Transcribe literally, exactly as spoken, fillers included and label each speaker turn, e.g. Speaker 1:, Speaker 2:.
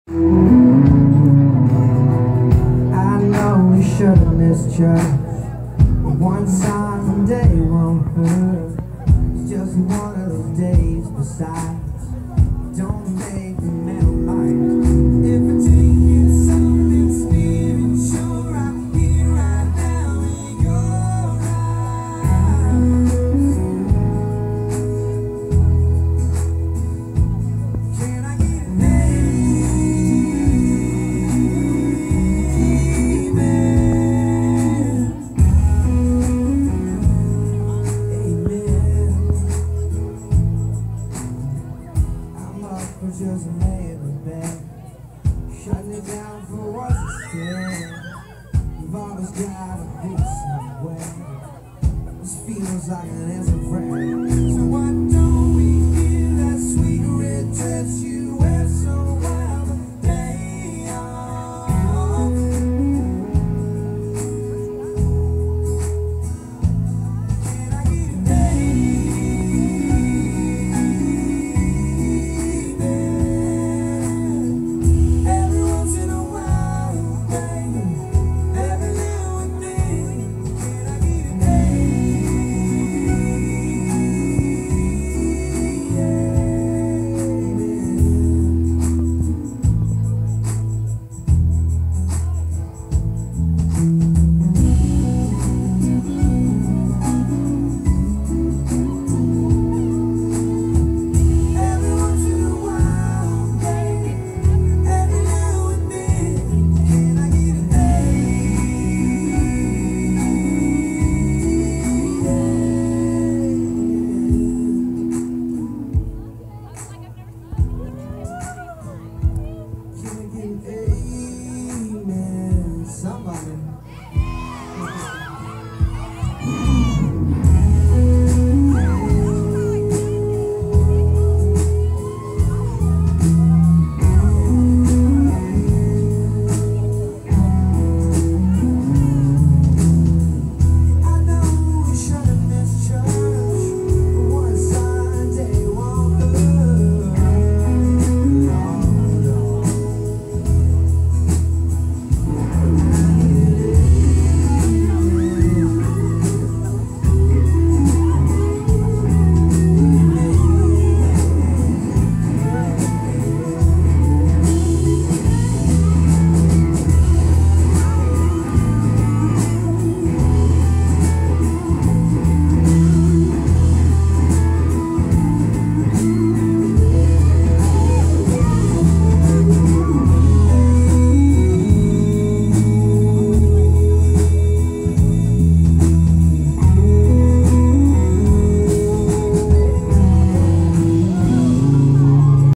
Speaker 1: I know we should've misjudged, but one sign from day won't hurt. It's just one of those days. Besides, don't make me melt mind. If I take you to something spiritual right here, right now in your eyes, can I get a name? Just laying in bed, shutting it down for what's instead. We've always got to be somewhere. This feels like an answer prayer.